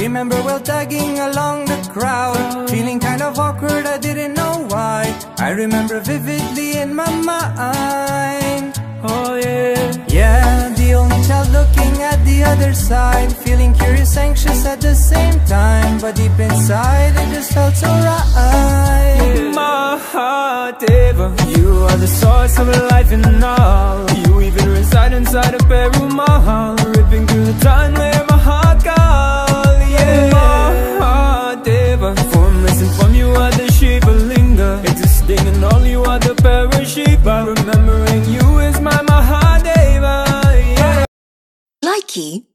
Remember well tagging along the crowd, feeling kind of awkward, I didn't know why. I remember vividly in my mind. Oh yeah. Yeah, the only child looking at the other side, feeling curious, anxious at the same time, but deep inside it just felt so right. Mahadeva, you are the source of life and all. You even reside inside a Perumal, ripping through the time where my heart calls. Yeah, Mahadeva, formless and from you are the Shiva Linga, existing in all you are the Parashiva. Remembering you is my Mahadeva. Yeah. Likey